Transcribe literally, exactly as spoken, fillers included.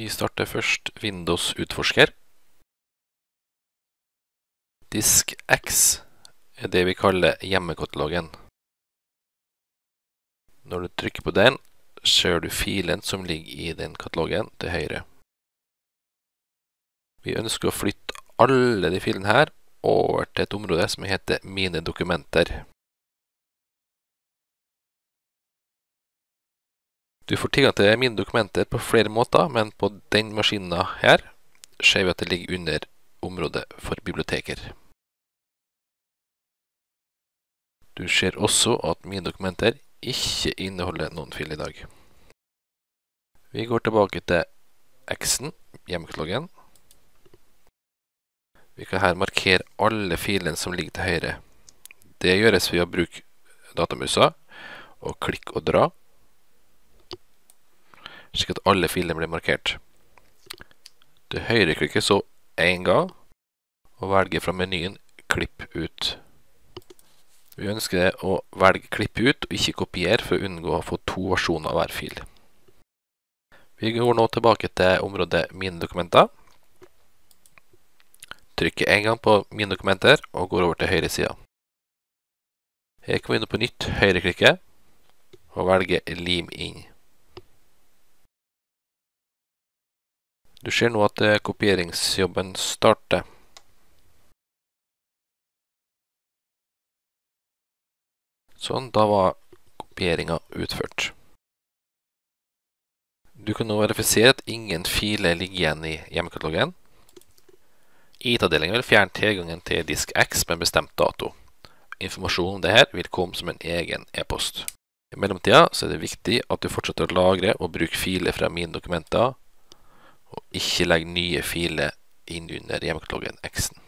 Vi starter først Windows-utforsker. Disk X er det vi kaller hjemmekatalogen. Når du trykker på den, ser du filen som ligger i den katalogen til høyre. Vi ønsker å flytte alle de filene her over til et område som heter Mine dokumenter. Du får tilgang til mine dokumenter på flere måter, men på den maskinen her ser vi at det ligger under området for biblioteker. Du ser også at mine dokumenter ikke inneholder noen fil i dag. Vi går tilbake til X-en, hjemmekatalogen. Vi kan her markere alle filene som ligger til høyre. Det gjøres ved å bruke datamusa og klikke og dra, slik at alle filene blir markert. Du høyreklikker så en gang, og velger fra menyen Klipp ut. Vi ønsker å velge Klipp ut og ikke kopiere for å unngå å få to versjoner av hver fil. Vi går nå tilbake til området Mine dokumenter. Trykker en gang på Mine dokumenter og går over til høyre siden. Her kan vi nå på nytt høyreklikke og velge Lim inn. Du ser nå at kopieringsjobben starter. Sånn, da var kopieringen utført. Du kan nå verifisere at ingen filer ligger igjen i hjemmekatalogen. I T-avdelingen vil fjerne tilgangen til disk X med en bestemt dato. Informasjon om dette vil komme som en egen e-post. I mellomtiden så er det viktig at du fortsetter å lagre og bruke filer fra mine dokumenter, og ikke legge nye filer inn under hjemmekatalogen X-en.